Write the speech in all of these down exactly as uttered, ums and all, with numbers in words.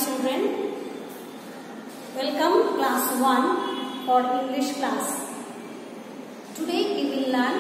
children. Welcome class one for English class. Today we will learn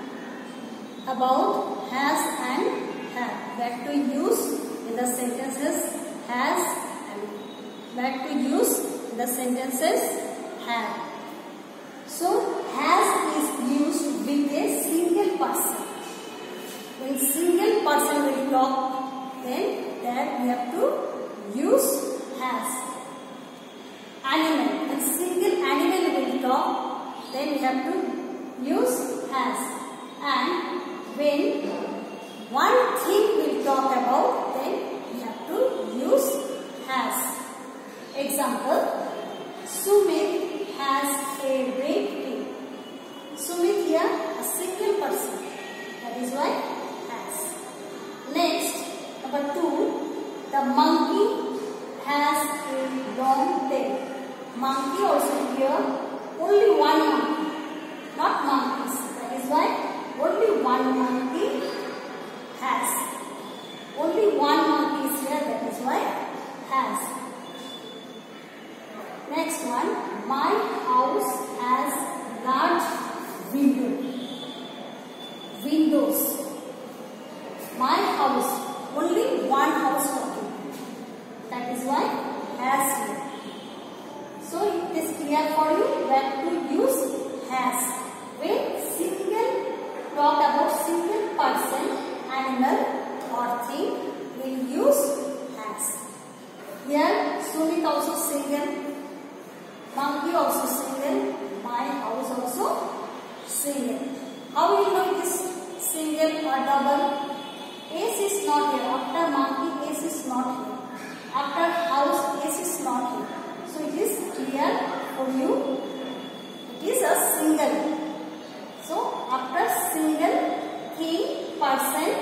about has and have. That to use in the sentences has and that to use in the sentences have. So has is used with a single person. When single person will talk, then that we have to use has. Animal, when single animal will talk, then we have to use has. And when one thing will talk about, then we have to use has. Example, Sumit has a red pen. Sumit here a single person. That is why has. Next, number two, the monkey has a long tail. Monkey also here, only one monkey, not monkeys. That is why only one monkey has. Only one monkey is here, that is why has. Next one, my house has large window. Windows. My house, only one house talking. That is why has here. So it is clear for you that to use has. When single talk about single person, animal or thing, will use has. Here Sumit also single, monkey also single, my house also single. How will you know it is single or double? S is not here. After monkey, S is not here. After house, S is not here. So it is clear for you. It is a single. So after single thing, person,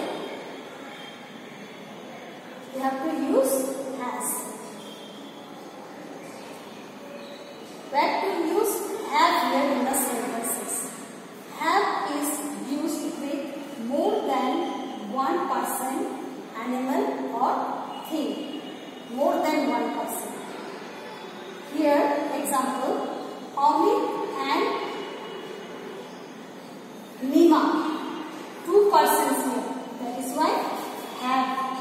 you have to use has. Where to use have here in the sentences? Have is used with more than one person, animal or thing. More than one person. Here, example, Amit and Nima. Two persons here. That is why have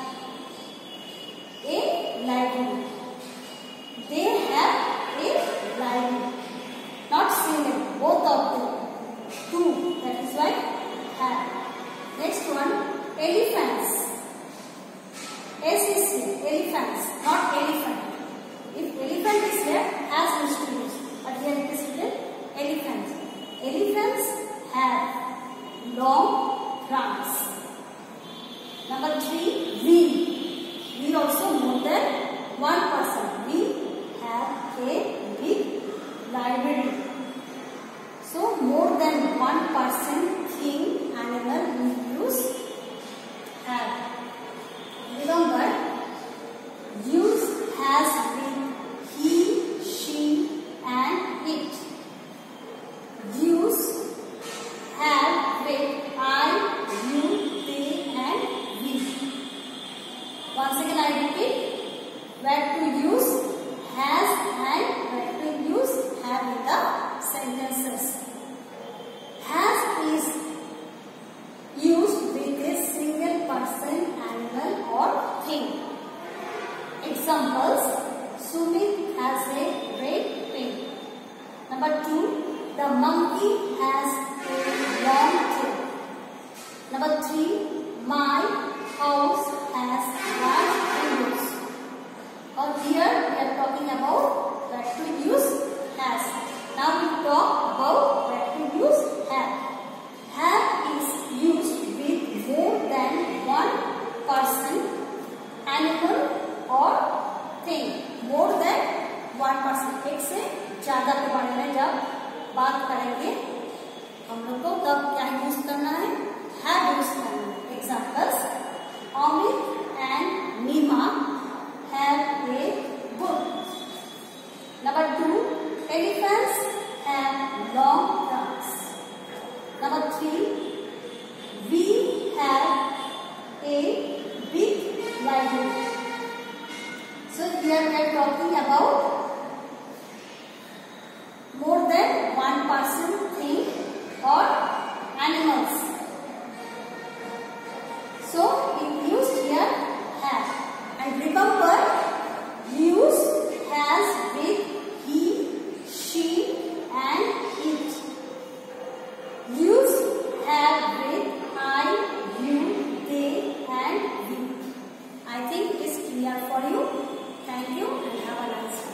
a library. They have a library. Not single, both of them. Two. That is why have. Next one, elephants. S is here, elephants, not elephant. If elephant is here, has is to use. But here it is written elephants. Elephants have long trunks. Number three, we. We also more than one person. We have a big library. So more than one person, thing, animal, we use have. Remember, use has with he, she and it. Use have with I, you, they and we. Once again I repeat, where to use has and where to use have in the sentences. Has is used with a single person, animal or thing. Examples, Sumit has a red pen. Number two, the monkey has a long tail. Number three, my house has large windows. Or here we are talking about where to use has. Now we talk about where to use have. Have is used with more than one person, animal और thing. More than one person. एक से ज्यादा के बारे में जब बात करेंगे हम लोग को तब क्या यूज करना है? have यूज करना है. Examples, Amit and Nima have a book. Number two, elephants have long trunks. Number three, we have a big library. So here talking about more than one person, thing or animals. So we used here have. And remember, use has with he, she and it. Use have with I, you, they and we. I think it is clear for you. Thank you and have a nice day.